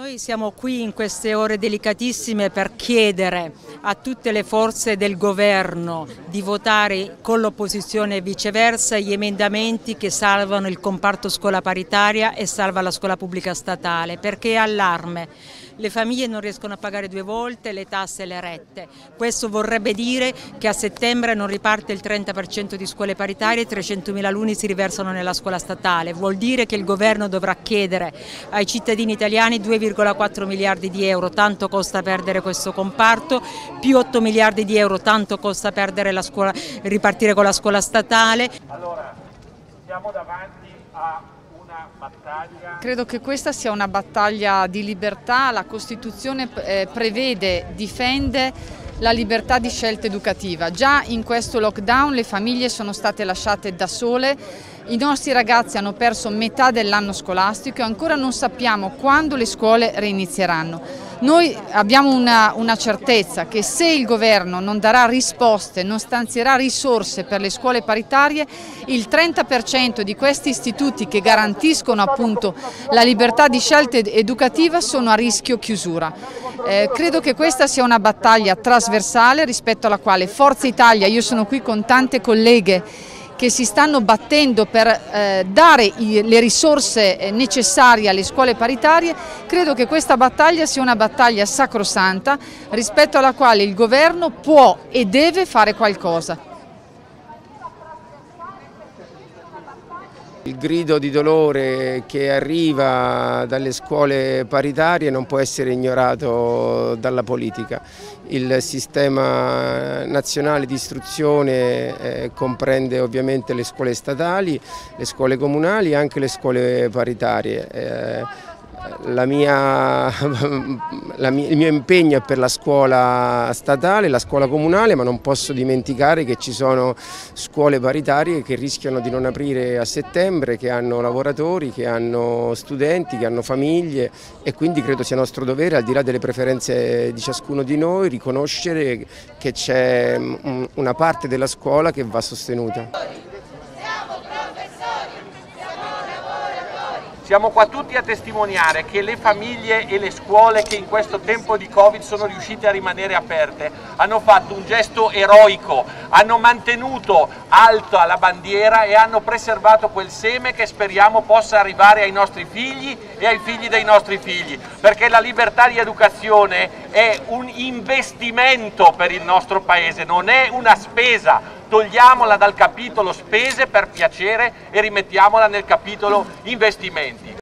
Noi siamo qui in queste ore delicatissime per chiedere a tutte le forze del governo di votare con l'opposizione e viceversa gli emendamenti che salvano il comparto scuola paritaria e salva la scuola pubblica statale, perché è allarme. Le famiglie non riescono a pagare 2 volte le tasse e le rette. Questo vorrebbe dire che a settembre non riparte il 30% di scuole paritarie e 300.000 alunni si riversano nella scuola statale. Vuol dire che il governo dovrà chiedere ai cittadini italiani 2,4 miliardi di euro, tanto costa perdere questo comparto, più 8 miliardi di euro, tanto costa perdere la scuola, ripartire con la scuola statale. Allora, siamo davanti a una battaglia. Credo che questa sia una battaglia di libertà. La Costituzione prevede, difende la libertà di scelta educativa. Già in questo lockdown le famiglie sono state lasciate da sole, i nostri ragazzi hanno perso metà dell'anno scolastico e ancora non sappiamo quando le scuole reinizieranno. Noi abbiamo una certezza, che se il governo non darà risposte, non stanzierà risorse per le scuole paritarie, il 30% di questi istituti che garantiscono appunto la libertà di scelta educativa sono a rischio chiusura. Credo che questa sia una battaglia trasversale rispetto alla quale Forza Italia, io sono qui con tante colleghe che si stanno battendo per dare le risorse necessarie alle scuole paritarie. Credo che questa battaglia sia una battaglia sacrosanta rispetto alla quale il governo può e deve fare qualcosa. Il grido di dolore che arriva dalle scuole paritarie non può essere ignorato dalla politica. Il sistema nazionale di istruzione comprende ovviamente le scuole statali, le scuole comunali e anche le scuole paritarie. Il mio impegno è per la scuola statale, la scuola comunale, ma non posso dimenticare che ci sono scuole paritarie che rischiano di non aprire a settembre, che hanno lavoratori, che hanno studenti, che hanno famiglie, e quindi credo sia nostro dovere, al di là delle preferenze di ciascuno di noi, riconoscere che c'è una parte della scuola che va sostenuta. Siamo qua tutti a testimoniare che le famiglie e le scuole che in questo tempo di Covid sono riuscite a rimanere aperte hanno fatto un gesto eroico, hanno mantenuto alta la bandiera e hanno preservato quel seme che speriamo possa arrivare ai nostri figli e ai figli dei nostri figli, perché la libertà di educazione è un investimento per il nostro Paese, non è una spesa. Togliamola dal capitolo spese per piacere e rimettiamola nel capitolo investimenti.